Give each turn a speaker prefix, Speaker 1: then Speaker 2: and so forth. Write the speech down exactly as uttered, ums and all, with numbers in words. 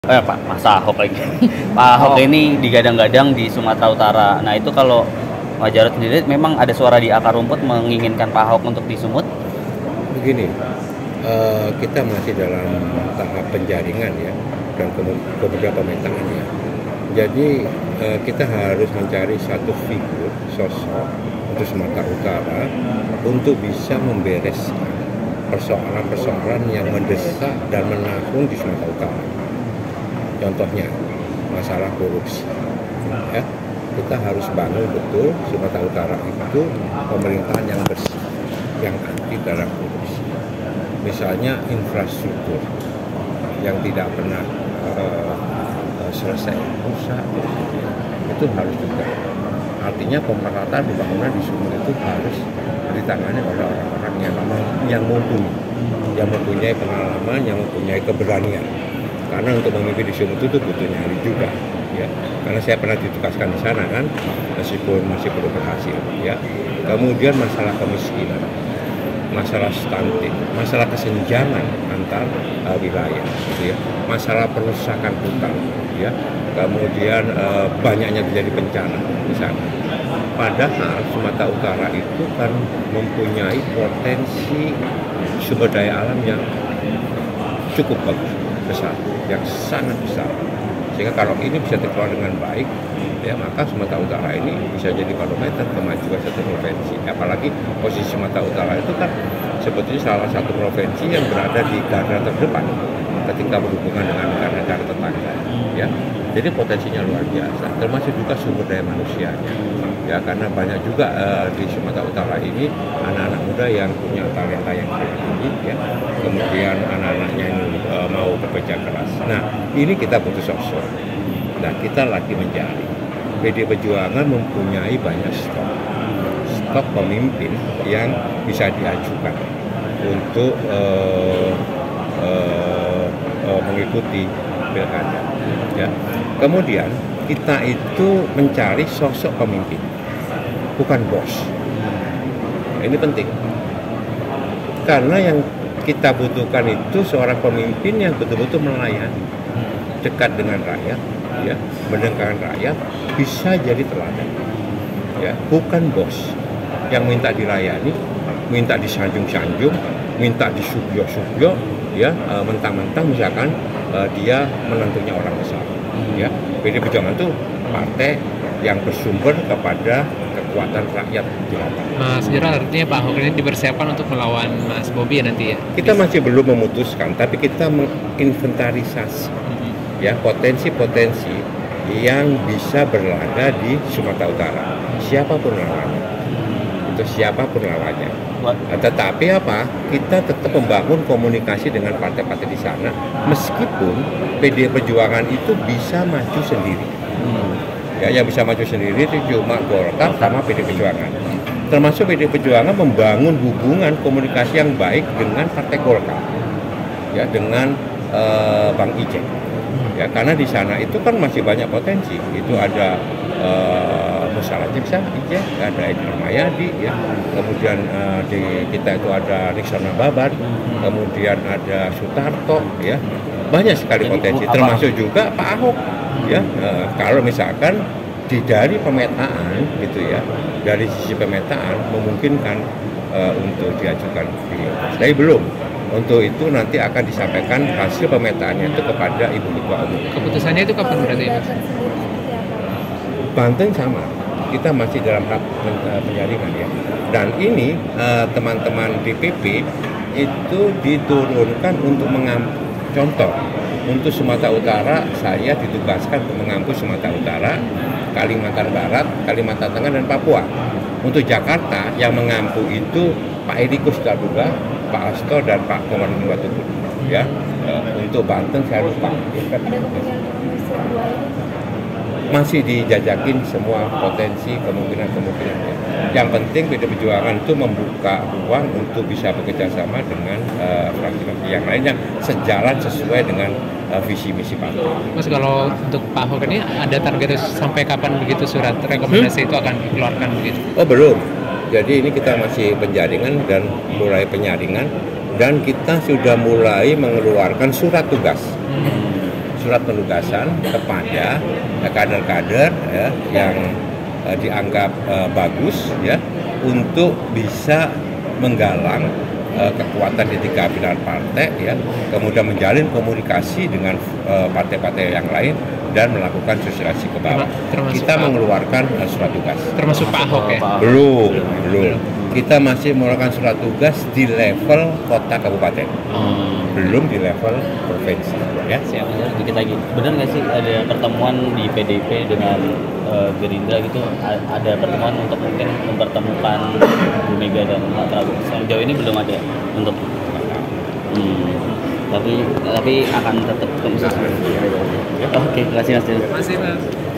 Speaker 1: Eh, Pak, Mas Ahok lagi. Pak Ahok
Speaker 2: Oh.
Speaker 1: ini digadang-gadang di Sumatera Utara. Nah, itu kalau Pak Jarod sendiri memang ada suara di akar rumput menginginkan Pak Ahok untuk di Sumut?
Speaker 2: Begini, uh, kita masih dalam tahap penjaringan ya, dan kemudian pemetaan ya. Jadi uh, kita harus mencari satu figur, sosok untuk Sumatera Utara untuk bisa membereskan persoalan-persoalan yang mendesak dan menakung di Sumatera Utara. Contohnya masalah korupsi, ya kita harus bangun betul Sumatera Utara itu pemerintahan yang bersih, yang anti terhadap korupsi. Misalnya infrastruktur yang tidak pernah uh, uh, selesai rusak, itu harus juga. Artinya pemerataan pembangunan di Sumut itu harus ditangani oleh orang-orang yang yang mumpuni, yang mempunyai pengalaman, yang mempunyai keberanian. Karena untuk memimpin di Sumut itu butuh nyali juga, ya. Karena saya pernah ditugaskan di sana kan, meskipun masih belum berhasil, ya. Kemudian masalah kemiskinan, masalah stunting, masalah kesenjangan antar uh, wilayah, gitu ya. Masalah perusakan hutan, ya. Kemudian uh, banyaknya terjadi bencana di sana. Padahal Sumatera Utara itu kan mempunyai potensi sumber daya alam yang cukup bagus, besar, yang sangat besar. Sehingga kalau ini bisa dikelola dengan baik, ya maka Sumatera Utara ini bisa jadi barometer kemajuan satu provinsi. Apalagi posisi Sumatera Utara itu kan sebetulnya salah satu provinsi yang berada di garda terdepan ketika berhubungan dengan negara-negara tetangga, ya. Jadi potensinya luar biasa, termasuk juga sumber daya manusianya, ya, karena banyak juga uh, di Sumatera Utara ini anak-anak muda yang punya talenta yang tinggi, ya. Kemudian anak-anaknya ini uh, mau bekerja keras. Nah, ini kita butuh sosok. Nah, kita lagi mencari. P D Perjuangan mempunyai banyak stok, stok pemimpin yang bisa diajukan untuk uh, uh, uh, mengikuti pilkada, ya. Kemudian kita itu mencari sosok pemimpin, bukan bos. Ini penting, karena yang kita butuhkan itu seorang pemimpin yang betul-betul melayani, dekat dengan rakyat, ya, mendengarkan rakyat, bisa jadi teladan, ya, bukan bos yang minta dilayani, minta disanjung-sanjung, minta disubyo-subyo, ya, mentang-mentang misalkan uh, dia menantunya orang besar, ya. P D Perjuangan itu partai yang bersumber kepada kekuatan rakyat di lapangan.
Speaker 3: Mas Jarod, artinya Pak Ahok ini dipersiapkan untuk melawan Mas Bobi nanti ya?
Speaker 2: Kita masih belum memutuskan, tapi kita menginventarisasi, mm-hmm. ya, potensi-potensi yang bisa berlaga di Sumatera Utara. Siapapun lawannya, itu siapapun lawannya. Nah, tetapi apa? Kita tetap membangun komunikasi dengan partai-partai di sana, meskipun P D Perjuangan itu bisa maju sendiri. Hmm. Ya, yang bisa maju sendiri itu cuma Golkar sama P D Perjuangan. Termasuk P D Perjuangan membangun hubungan komunikasi yang baik dengan Partai Golkar, ya, dengan uh, Bang Ijek. Ya, karena di sana itu kan masih banyak potensi. Itu ada uh, Musara Jeksa, Ijek, ada Edi Rahmayadi, ya. Kemudian uh, di kita itu ada Riksana Babar, kemudian ada Sutarto, ya. Banyak sekali potensi, termasuk juga Pak Ahok, ya. Uh, kalau misalkan di dari pemetaan, gitu ya, dari sisi pemetaan memungkinkan uh, untuk diajukan beliau. Tapi belum. Untuk itu nanti akan disampaikan hasil pemetaannya itu kepada Ibu Ketua Umum.
Speaker 3: Keputusannya itu kapan berarti, Mas?
Speaker 2: Banten sama, kita masih dalam tahap penjaringan, ya. Dan ini uh, teman-teman D P P itu diturunkan untuk mengampu. Contoh, untuk Sumatera Utara saya ditugaskan untuk mengampu Sumatera Utara, Kalimantan Barat, Kalimantan Tengah, dan Papua. Untuk Jakarta yang mengampu itu Pak Eriko Sutarduga, Pak Asto, dan Pak Komarudin Watubun, ya. Uh, untuk Banten saya lupa. Masih dijajakin semua potensi kemungkinan-kemungkinan. Yang penting P D Perjuangan itu membuka ruang untuk bisa bekerja sama dengan fraksi-fraksi uh, yang lain yang sejalan sesuai dengan uh, visi misi partai.
Speaker 3: Mas, kalau untuk Pak Ahok ini ada target sampai kapan begitu surat rekomendasi hmm? itu akan dikeluarkan begitu?
Speaker 2: Oh, belum. Jadi ini kita masih penjaringan dan mulai penyaringan, dan kita sudah mulai mengeluarkan surat tugas. Hmm. surat penugasan kepada eh, kader-kader ya, yang eh, dianggap eh, bagus ya untuk bisa menggalang eh, kekuatan di tiga pilar partai ya, kemudian menjalin komunikasi dengan eh, partai-partai yang lain dan melakukan sosialisasi ke bawah.
Speaker 3: Termasuk
Speaker 2: Kita
Speaker 3: Pak-
Speaker 2: mengeluarkan uh, surat tugas.
Speaker 3: Termasuk Pak Ahok ya.
Speaker 1: Pak Ahok.
Speaker 2: Belum, belum. Kita masih mengeluarkan surat tugas di level kota kabupaten,
Speaker 1: Hmm.
Speaker 2: belum di level provinsi. Ya.
Speaker 1: Siap, dikit lagi. Benar nggak sih ada pertemuan di P D I P dengan eh, Gerindra gitu? A- Ada pertemuan untuk mungkin mempertemukan Bu Mega dan Pak Prabowo. Sejauh ini belum ada untuk. Hmm. Tapi tapi akan tetap. Oke, terima kasih Mas.
Speaker 3: Masih Mas.